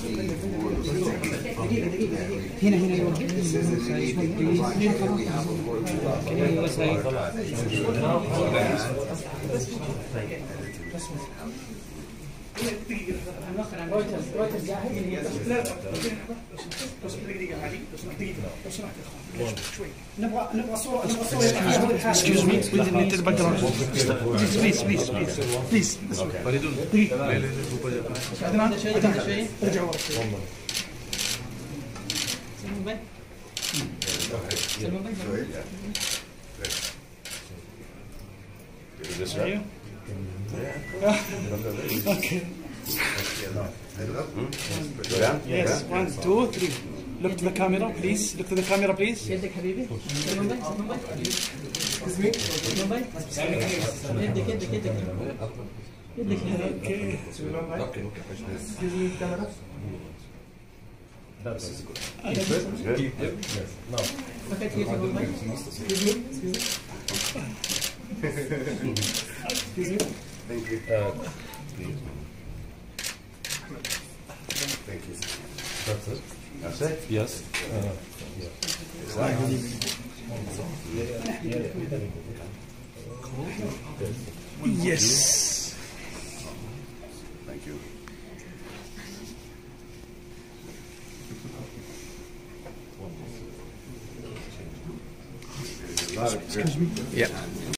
هنا هنا نبغى صورة excuse me انت الباك جراوند بليز بليز بليز بليز عدنان شوي ارجع ورا شوي سلمان okay yes 1 2 3 look to the camera please look to the camera please يدك حبيبي يدك This is good. Good? Yes. No. Excuse me. Thank you. Thank you. That's it? That's it? Yes. Yes. Thank you. Excuse me. Yeah.